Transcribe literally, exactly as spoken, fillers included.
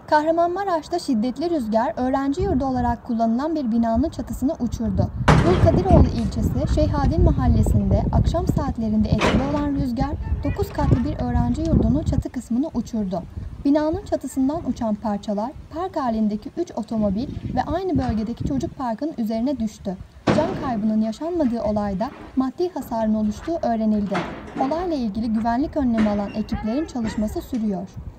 Kahramanmaraş'ta şiddetli rüzgar öğrenci yurdu olarak kullanılan bir binanın çatısını uçurdu. Dulkadiroğlu ilçesi Şeyhadil mahallesinde akşam saatlerinde etkili olan rüzgar dokuz katlı bir öğrenci yurdunun çatı kısmını uçurdu. Binanın çatısından uçan parçalar park halindeki üç otomobil ve aynı bölgedeki çocuk parkının üzerine düştü. Can kaybının yaşanmadığı olayda maddi hasarın oluştuğu öğrenildi. Olayla ilgili güvenlik önlemi alan ekiplerin çalışması sürüyor.